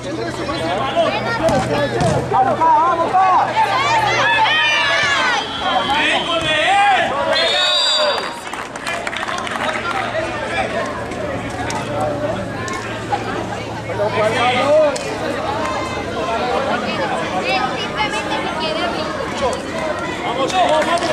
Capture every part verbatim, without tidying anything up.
¡Vamos, pa! ¡Vamos, pa! Simplemente me quiere ¡Vamos, vamos, vamos!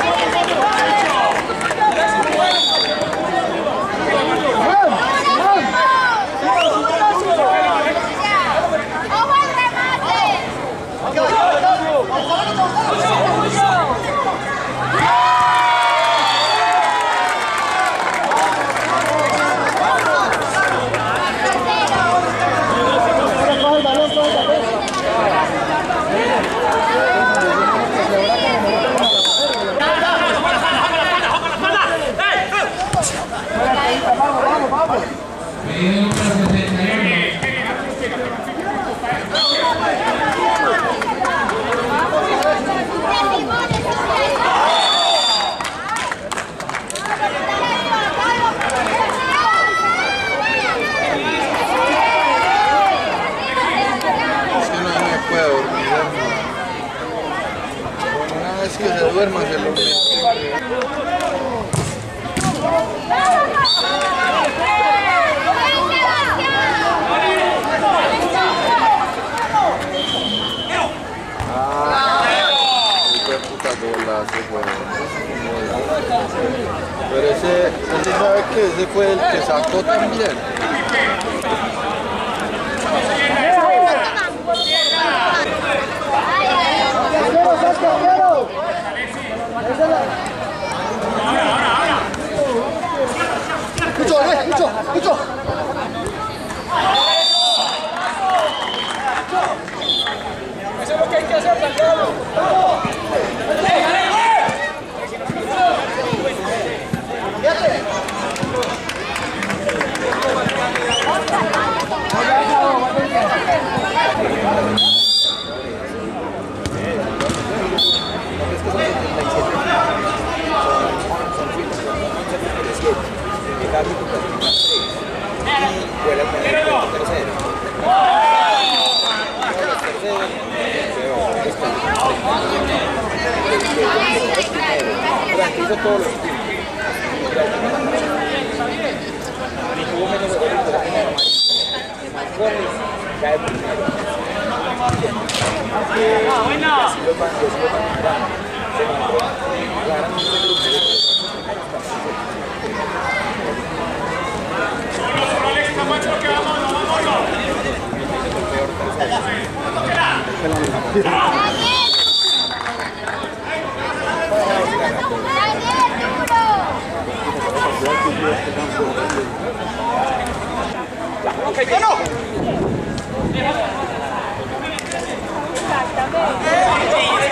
Que se duerma, se lo mete. Ah, qué puta golazo, weón. Pero ese, ese sabe que ese fue el que sacó también. ¡Escucho, eh! ¡Escucho! ¡Escucho! Eso es lo que hay que hacer, Santiago. Hizo todos los tiempos. Ni tuvo menos goles de la primera goles cae primero. ¡Ah, buena! Así los van, así los van a ganar. Se mandó claramente el grupo. ¡Alexa, macho, que vámonos, vámonos! ¡Ok, que no! Exactamente.